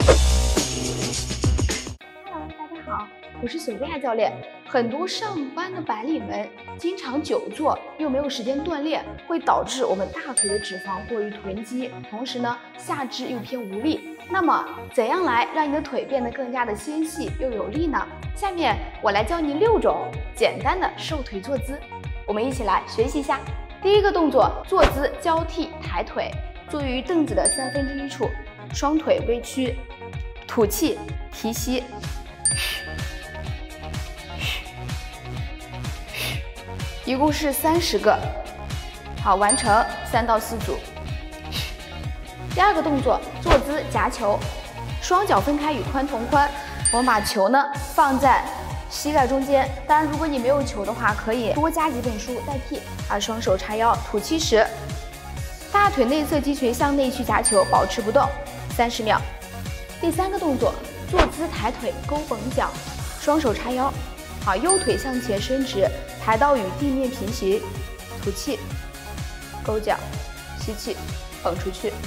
Hello， 大家好，我是索菲亚教练。很多上班的白领们经常久坐，又没有时间锻炼，会导致我们大腿的脂肪过于囤积，同时呢，下肢又偏无力。那么，怎样来让你的腿变得更加的纤细又有力呢？下面我来教你6种简单的瘦腿坐姿，我们一起来学习一下。第一个动作，坐姿交替抬腿，坐于凳子的1/3处，双腿微屈，吐气提膝，一共是30个。好，完成3到4组。第二个动作，坐姿夹球，双脚分开与髋同宽，我们把球呢放在膝盖中间。当然，如果你没有球的话，可以多加几本书代替。双手叉腰，吐气时，大腿内侧肌群向内去夹球，保持不动30秒。第三个动作，坐姿抬腿勾绷脚，双手叉腰，好，右腿向前伸直，抬到与地面平行，吐气，勾脚，吸气，绷出去。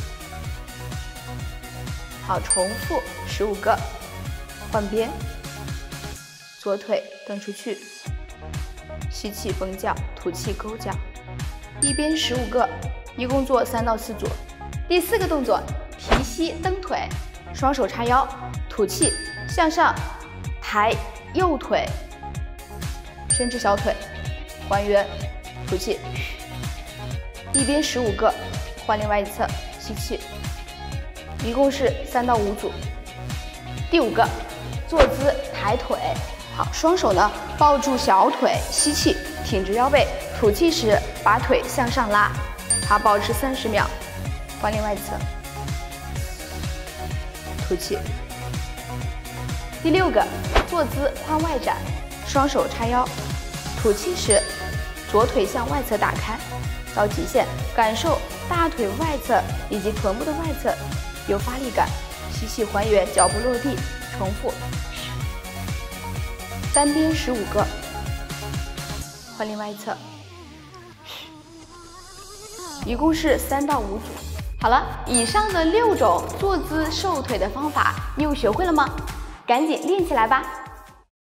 好，重复15个，换边，左腿蹬出去，吸气绷脚，吐气勾脚，一边15个，一共做3到4组。第4个动作，提膝蹬腿，双手叉腰，吐气向上抬右腿，伸直小腿，还原，吐气，一边15个，换另外一侧，吸气，一共是3到5组。第5个，坐姿抬腿，好，双手呢抱住小腿，吸气挺直腰背，吐气时把腿向上拉，好，保持30秒，换另外一侧，吐气。第6个，坐姿髋外展，双手叉腰，吐气时左腿向外侧打开，到极限，感受大腿外侧以及臀部的外侧有发力感，吸气还原，脚不落地，重复。单边15个，换另外一侧，一共是3到5组。好了，以上的6种坐姿瘦腿的方法，你有学会了吗？赶紧练起来吧！